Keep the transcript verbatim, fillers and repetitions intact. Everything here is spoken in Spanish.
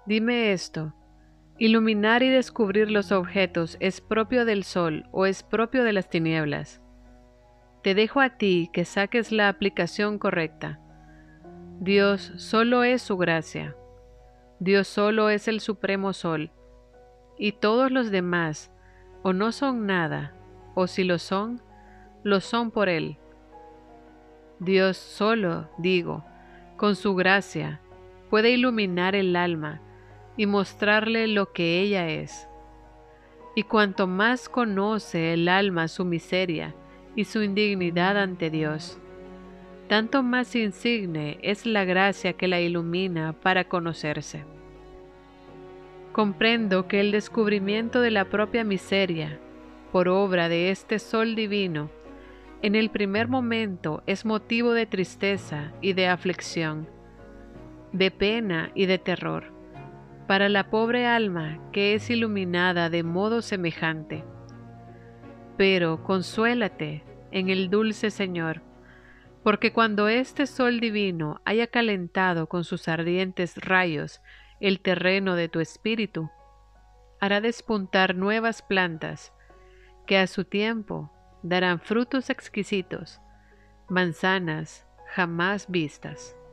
Dime esto, ¿iluminar y descubrir los objetos es propio del sol o es propio de las tinieblas? Te dejo a ti que saques la aplicación correcta. Dios solo es su gracia. Dios solo es el supremo sol, y todos los demás o no son nada, o si lo son, lo son por Él. Dios solo, digo, con su gracia, puede iluminar el alma y mostrarle lo que ella es. Y cuanto más conoce el alma su miseria y su indignidad ante Dios, tanto más insigne es la gracia que la ilumina para conocerse. Comprendo que el descubrimiento de la propia miseria, por obra de este sol divino, en el primer momento es motivo de tristeza y de aflicción, de pena y de terror, para la pobre alma que es iluminada de modo semejante. Pero consuélate en el dulce Señor, porque cuando este sol divino haya calentado con sus ardientes rayos el terreno de tu espíritu, hará despuntar nuevas plantas, que a su tiempo darán frutos exquisitos, manzanas jamás vistas.